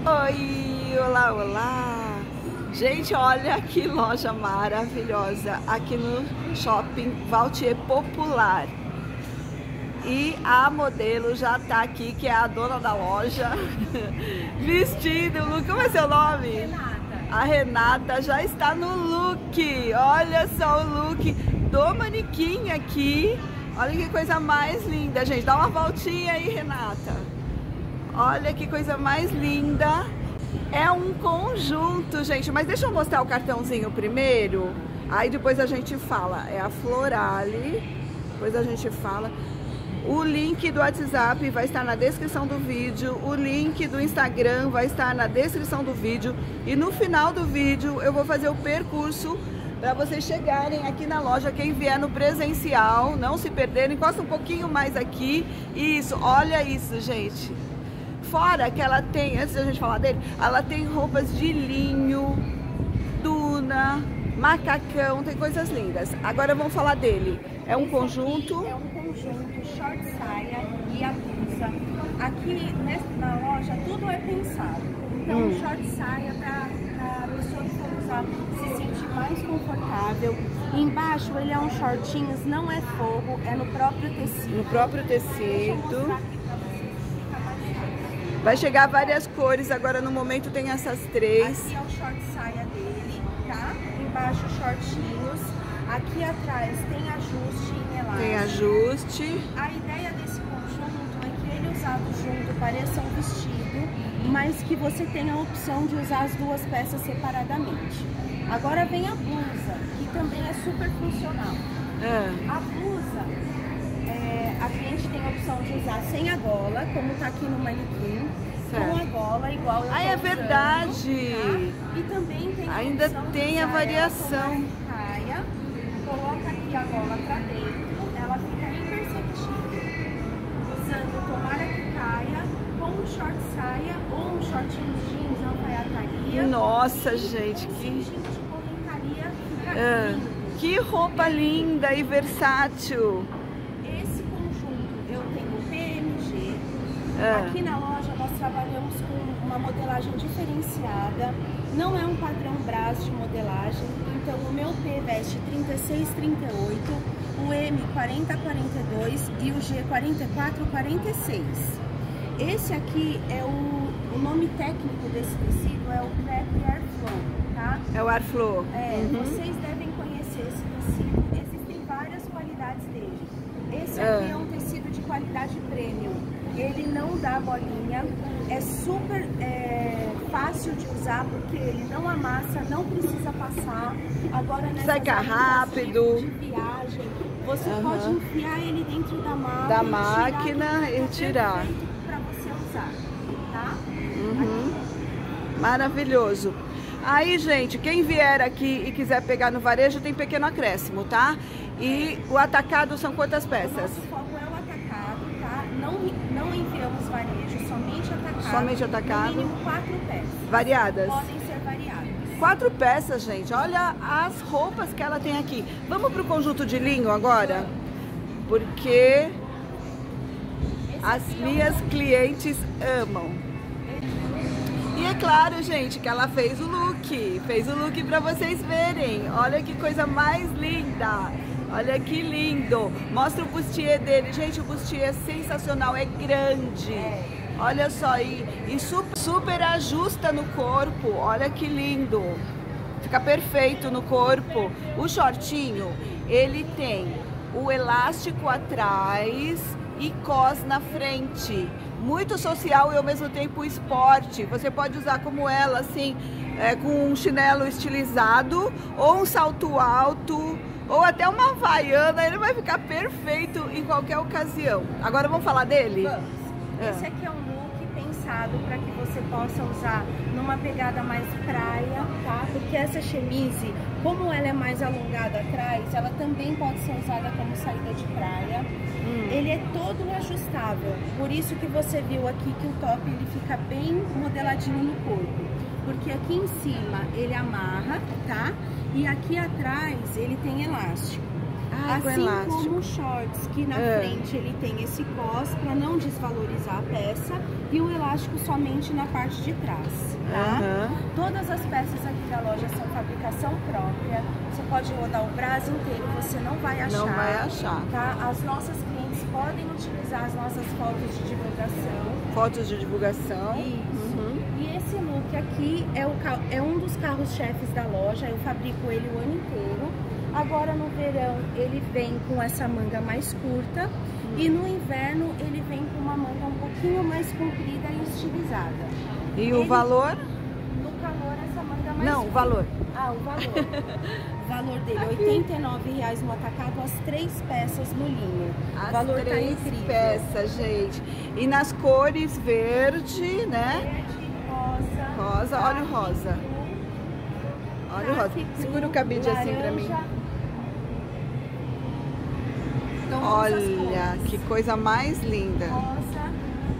Oi, olá, olá! Gente, olha que loja maravilhosa aqui no Shopping Valtier Popular. E a modelo já tá aqui, que é a dona da loja, vestindo o look. Como é seu nome? Renata. A Renata já está no look. Olha só o look do manequim aqui. Olha que coisa mais linda, gente. Dá uma voltinha aí, Renata. Olha que coisa mais linda. É um conjunto, gente. Mas deixa eu mostrar o cartãozinho primeiro. Aí depois a gente fala. É a Florale. Depois a gente fala. O link do WhatsApp vai estar na descrição do vídeo. O link do Instagram vai estar na descrição do vídeo. E no final do vídeo eu vou fazer o percurso para vocês chegarem aqui na loja. Quem vier no presencial, não se perderem. Encosta um pouquinho mais aqui. Isso, olha isso, gente. Fora que ela tem, antes da gente falar dele, ela tem roupas de linho, duna, macacão, tem coisas lindas. Agora vamos falar dele. É um conjunto? É um conjunto, short saia e a blusa. Aqui na loja tudo é pensado. Então short saia para a pessoa que for usar se sentir mais confortável. Embaixo ele é um shortinhos, não é forro, é no próprio tecido. No próprio tecido. Vai chegar várias cores, agora no momento tem essas três. Aqui é o short saia dele, tá? Embaixo shortinhos. Aqui atrás tem ajuste em elástico. Tem ajuste. A ideia desse conjunto é que ele usado junto pareça um vestido, mas que você tenha a opção de usar as duas peças separadamente. Agora vem a blusa, que também é super funcional. A blusa... a cliente tem a opção de usar sem a gola, como tá aqui no manequim, certo, com a gola igual eu tô é usando, verdade. Tá? E também tem a ainda opção tem de a usar variação. ela, caia, coloca aqui a gola pra dentro, ela fica imperceptível. Usando tomara que caia, com um short saia ou um shortinho jeans, alfaiataria. Nossa, gente, que... de correntaria fica lindo. Que roupa linda e versátil. Aqui na loja nós trabalhamos com uma modelagem diferenciada, não é um padrão Brás de modelagem, então o meu P veste 36, 38, o M 40, 42 e o G 44, 46. Esse aqui é o nome técnico desse tecido, é o Crepe Airflow, tá? É o Airflow. Vocês devem conhecer esse tecido, existem várias qualidades dele. Esse aqui é um tecido de qualidade premium. Ele não dá bolinha, é super fácil de usar porque ele não amassa, não precisa passar. Agora seca rápido. De viagem, você pode enfiar ele dentro da máquina e tirar. Para você usar, tá? Maravilhoso. Aí, gente, quem vier aqui e quiser pegar no varejo tem pequeno acréscimo, tá? E o atacado são quantas peças? Não enviamos varejo, somente atacado. Somente atacado. No mínimo 4 peças. Variadas? Podem ser variadas. 4 peças, gente. Olha as roupas que ela tem aqui. Vamos pro conjunto de linho agora? Porque as minhas clientes amam. E é claro, gente, que ela fez o look. Fez o look pra vocês verem. Olha que coisa mais linda. Olha que lindo. Mostra o bustier dele. Gente, o bustier é sensacional, é grande. Olha só, e super ajusta no corpo. Olha que lindo. Fica perfeito no corpo. O shortinho, ele tem o elástico atrás e cos na frente. Muito social e ao mesmo tempo esporte. Você pode usar como ela, assim, com um chinelo estilizado ou um salto alto, ou até uma havaiana, ele vai ficar perfeito em qualquer ocasião. Agora vamos falar dele? Vamos. Esse aqui é um look pensado para que você possa usar numa pegada mais praia, tá? Porque essa chemise, como ela é mais alongada atrás, ela também pode ser usada como saída de praia. Ele é todo ajustável, por isso que você viu aqui que o top ele fica bem modeladinho no corpo. Porque aqui em cima ele amarra, tá? E aqui atrás ele tem elástico. Assim como o shorts, que na frente ele tem esse cos para não desvalorizar a peça e o elástico somente na parte de trás, tá? Todas as peças aqui da loja são fabricação própria. Você pode rodar o braço inteiro, você não vai achar. Não vai achar. Tá? As nossas clientes podem utilizar as nossas fotos de divulgação. Fotos de divulgação. Isso. E esse look aqui é um dos carros-chefes da loja. Eu fabrico ele o ano inteiro. Agora no verão ele vem com essa manga mais curta e no inverno ele vem com uma manga um pouquinho mais comprida e estilizada. E o valor? No calor essa manga mais Não, curta. o valor. Ah, o valor. O valor dele é R$89 no atacado, as 3 peças no linho. As o valor 3 tá incrível. peças, gente. E nas cores verde, né? Verde, rosa. Rosa, olha o rosa. Olha o rosa. Segura o cabide assim pra mim. Então, olha, que coisa mais linda. Rosa,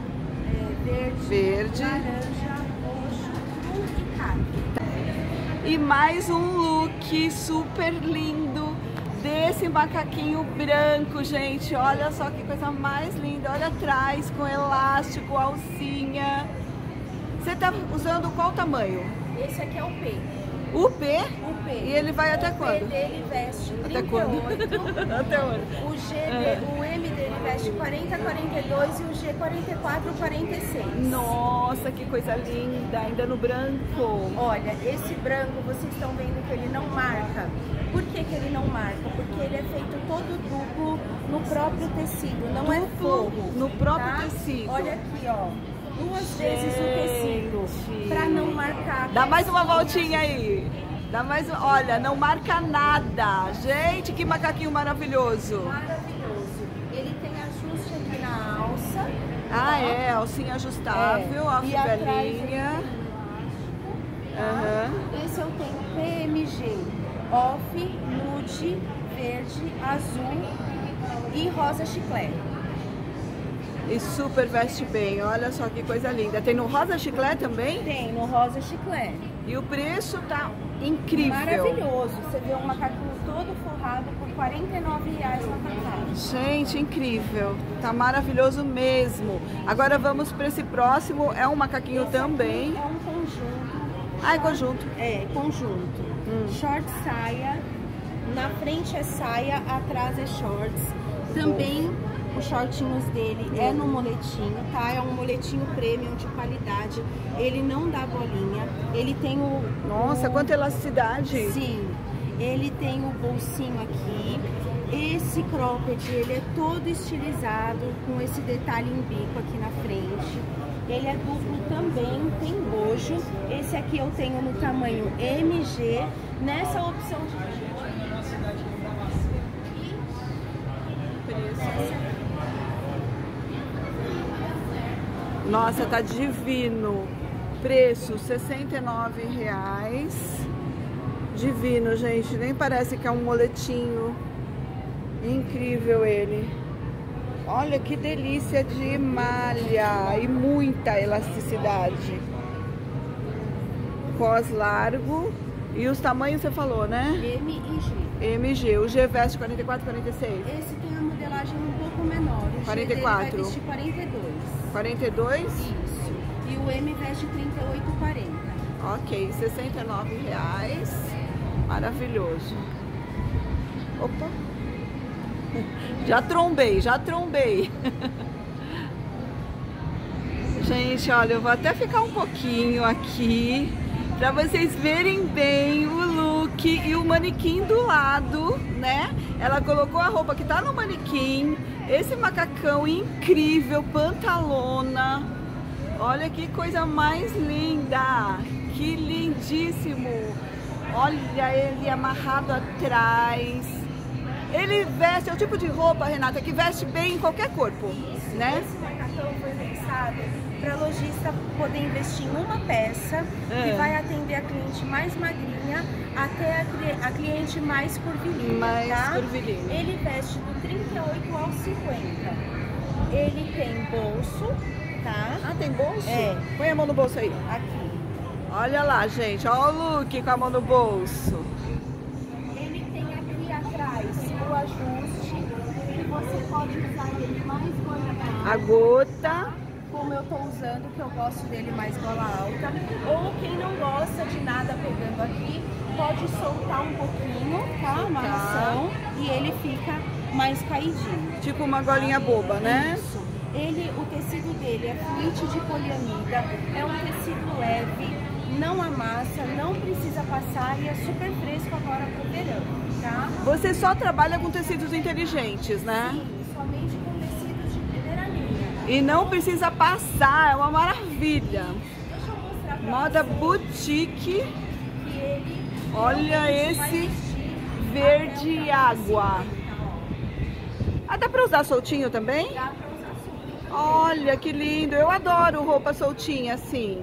verde, laranja, roxo, e khaki. E mais um look super lindo desse macaquinho branco, gente. Olha só que coisa mais linda. Olha atrás, com elástico, alcinha. Você tá usando qual tamanho? Esse aqui é o P. O P? O P. E ele vai até quando? O P dele veste 38. Até quando? Até onde? O M dele veste 40, 42 e o G 44, 46. Nossa, que coisa linda, ainda no branco. Olha, esse branco, vocês estão vendo que ele não marca. Por que que ele não marca? Porque ele é feito todo duplo no próprio tecido, não é forro. No próprio tá? tecido. Olha aqui, ó. 2 vezes o tecido, pra não marcar. Dá mais uma voltinha aí. Dá mais, olha, não marca nada. Gente, que macaquinho maravilhoso. Maravilhoso. Ele tem ajuste aqui na alça. Ah, é, alcinha ajustável, a fivelinha. Esse eu tenho PMG, off, nude, verde, azul e rosa chiclete. E super veste bem, olha só que coisa linda. Tem no rosa chiclete também? Tem, no rosa chiclete. E o preço tá incrível. Maravilhoso. Você vê um macaquinho todo forrado por R$49 no atacado. Gente, incrível. Tá maravilhoso mesmo. Agora vamos para esse próximo. É um macaquinho Esse também. É um conjunto. Ah, é conjunto. É, conjunto. Short saia. Na frente é saia, atrás é shorts. Também os shortinhos dele é no moletinho, tá? É um moletinho premium de qualidade. Ele não dá bolinha. Ele tem o... Nossa, quanta elasticidade. Sim. Ele tem o bolsinho aqui. Esse cropped, ele é todo estilizado com esse detalhe em bico aqui na frente. Ele é duplo também, tem bojo. Esse aqui eu tenho no tamanho MG. Nessa opção de... Nossa, tá divino. Preço R$69. Divino, gente. Nem parece que é um moletinho. Incrível ele. Olha que delícia de malha e muita elasticidade. Cos largo. E os tamanhos você falou, né? M e G. MG. O G veste 44, 46? Esse tem a modelagem um pouco menor. O 44. G dele vai vestir 42. 42? Isso. E o M veste 38, 40. Ok, R$69. Maravilhoso. Opa! Já trombei, já trombei. Gente, olha, eu vou até ficar um pouquinho aqui para vocês verem bem o look e o manequim do lado, né? Ela colocou a roupa que tá no manequim, esse macacão incrível, pantalona. Olha que coisa mais linda, que lindíssimo. Olha ele amarrado atrás. Ele veste, é o tipo de roupa, Renata, que veste bem em qualquer corpo, né? Esse macacão foi pensado para lojista poder investir em uma peça que vai atender a cliente mais magrinha até a cliente mais curvilínea, tá? Curvilínea. Ele veste do 38 ao 50. Ele tem bolso, tá? Ah, tem bolso? É. Põe a mão no bolso aí. Aqui. Olha lá, gente. Olha o look com a mão no bolso. Ele tem aqui atrás o ajuste, e você pode usar ele mais gola A gota. como eu tô usando, que eu gosto dele mais gola alta. Ou quem não gosta de nada pegando aqui, pode soltar um pouquinho, tá? A amarração, e ele fica mais caidinho. Tipo uma golinha boba, né? Isso. O tecido dele é fluide de poliamida, é um tecido leve, não amassa, não precisa passar e é super fresco agora pro verão, tá? Você só trabalha com tecidos inteligentes, né? Sim, somente com tecidos de primeira linha. E não precisa passar, é uma maravilha. Deixa eu mostrar pra Moda você boutique. que ele Olha vai esse vestir verde até o água. braço, Ah, dá pra usar soltinho também? tá? Dá pra usar super. Olha que lindo, eu adoro roupa soltinha assim.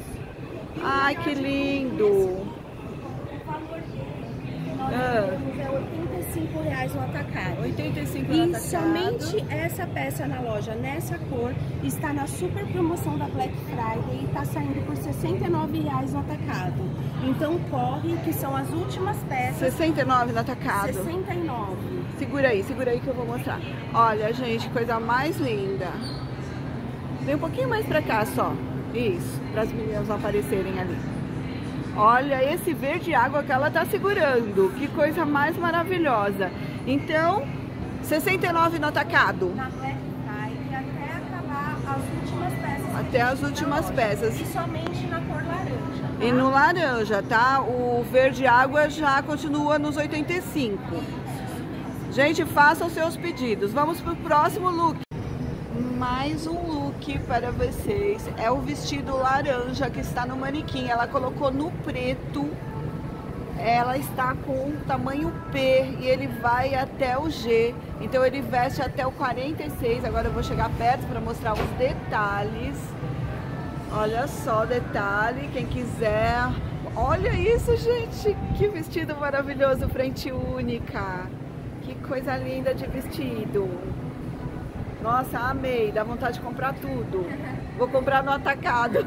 Ai, que lindo. O valor dele, nós temos é R$85 no atacado. 85 no E atacado. somente essa peça na loja, nessa cor, está na super promoção da Black Friday e está saindo por R$69 no atacado. Então corre, que são as últimas peças. 69 no atacado. 69. Segura aí que eu vou mostrar. Olha, gente, coisa mais linda. Vem um pouquinho mais pra cá só. Isso, para as meninas não aparecerem ali. Olha esse verde água que ela tá segurando. Que coisa mais maravilhosa. Então, 69 no atacado. Na Black Friday até acabar as últimas peças. Até as últimas peças. E somente na cor laranja. Tá? E no laranja, tá? O verde água já continua nos 85. Gente, façam seus pedidos. Vamos pro próximo look. Mais um look para vocês. É o vestido laranja que está no manequim. Ela colocou no preto. Ela está com o tamanho P e ele vai até o G. Então ele veste até o 46. Agora eu vou chegar perto para mostrar os detalhes. Olha só o detalhe, quem quiser. Olha isso, gente. Que vestido maravilhoso, frente única. Que coisa linda de vestido. Nossa, amei. Dá vontade de comprar tudo. Vou comprar no atacado.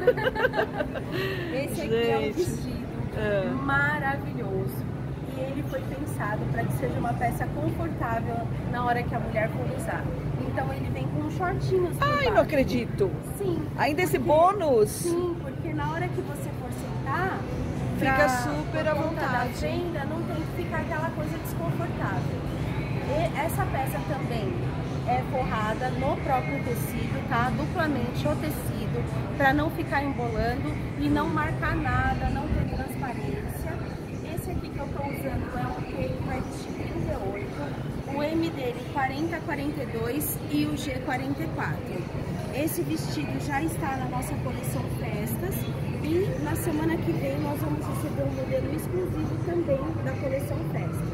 Esse aqui é um vestido maravilhoso. E ele foi pensado para que seja uma peça confortável na hora que a mulher for usar. Então ele vem com shortinhos por Ai, baixo. não acredito. Sim. Ainda esse bônus? Sim, porque na hora que você for sentar, Fica super à por conta da vontade. venda, não tem que ficar aquela coisa desconfortável. E essa peça também é forrada no próprio tecido, tá? Duplamente o tecido, para não ficar embolando e não marcar nada, não ter transparência. Esse aqui que eu tô usando é um P que vai vestir 38, o M dele 40-42 e o G 44. Esse vestido já está na nossa coleção Festas e na semana que vem nós vamos receber um modelo exclusivo também da coleção Festas.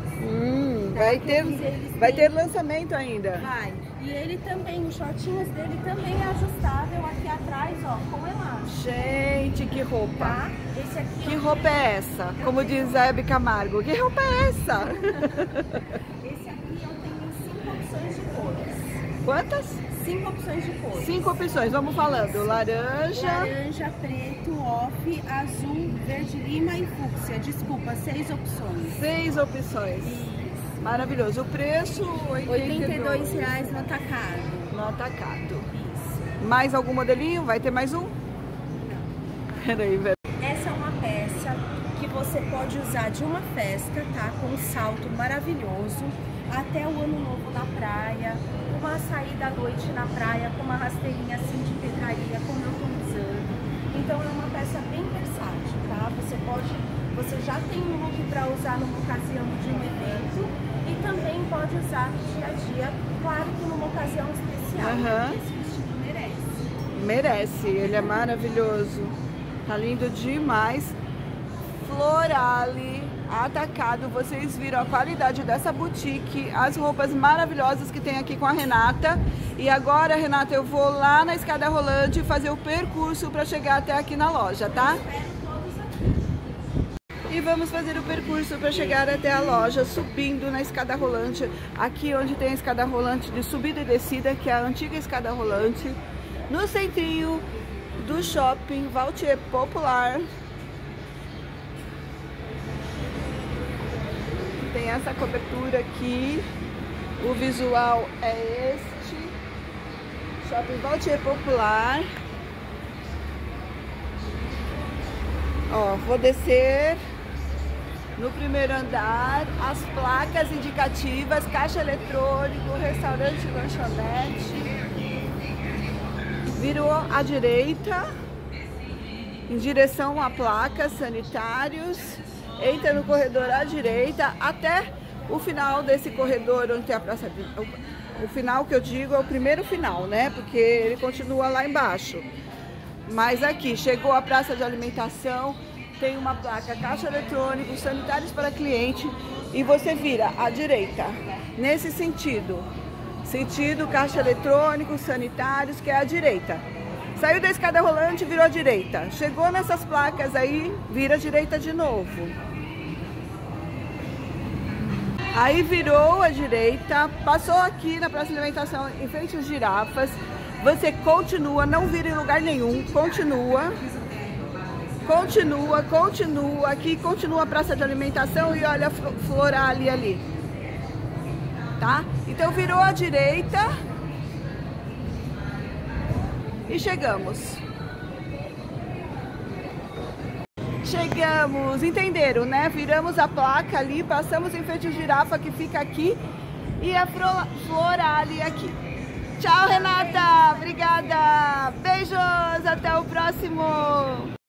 Vai ter lançamento ainda. Vai. E ele também, os shortinhos dele também é ajustável aqui atrás, ó, com elástico. Gente, que roupa. Tá? Esse aqui Que roupa é essa? Como diz a Hebe Camargo, que roupa é essa? Esse aqui eu tenho 5 opções de cores. Quantas? 5 opções de cores. 5 opções, vamos falando. Laranja. Laranja, preto, off, azul, verde lima e fúcsia. Desculpa, 6 opções. 6 opções. Isso. Maravilhoso. O preço, R$82 no atacado. No atacado. Isso. Mais algum modelinho? Vai ter mais um? Não. Peraí, velho. Essa é uma peça que você pode usar de uma festa, tá? Com um salto maravilhoso, até o ano novo na praia, uma saída à noite na praia com uma rasteirinha assim de pedraria, como eu tô usando. Então é uma peça bem versátil, tá? Você já tem um look para usar numa ocasião de um evento e também pode usar no dia a dia, claro que numa ocasião especial. Aham. Esse vestido merece. Merece, ele é maravilhoso. Tá lindo demais. Florale, atacado. Vocês viram a qualidade dessa boutique, as roupas maravilhosas que tem aqui com a Renata. E agora, Renata, eu vou lá na escada rolante fazer o percurso para chegar até aqui na loja, tá? E vamos fazer o percurso para chegar até a loja, subindo na escada rolante, aqui onde tem a escada rolante de subida e descida, que é a antiga escada rolante, no centrinho do shopping Valtier Popular. Tem essa cobertura aqui, O visual é este. Shopping Valtier Popular. Ó, vou descer no primeiro andar, as placas indicativas, caixa eletrônico, restaurante, lanchonete. Virou à direita, em direção à placa, sanitários. Entra no corredor à direita, até o final desse corredor, onde tem a praça. O final que eu digo é o primeiro final, né? Porque ele continua lá embaixo. Mas aqui, chegou a praça de alimentação, tem uma placa caixa eletrônico, sanitários para cliente, e você vira à direita, nesse sentido. Sentido caixa eletrônico, sanitários, que é à direita. Saiu da escada rolante, virou à direita. Chegou nessas placas aí, vira à direita de novo. Aí virou à direita, passou aqui na praça de alimentação, em frente às girafas. Você continua, não vira em lugar nenhum, continua, aqui continua a praça de alimentação e olha a Floralia ali, tá? Então virou à direita e chegamos. Chegamos, entenderam, né? Viramos a placa ali, passamos em frente à girafa que fica aqui e a Floralia aqui. Tchau, Renata. Obrigada. Beijos. Até o próximo.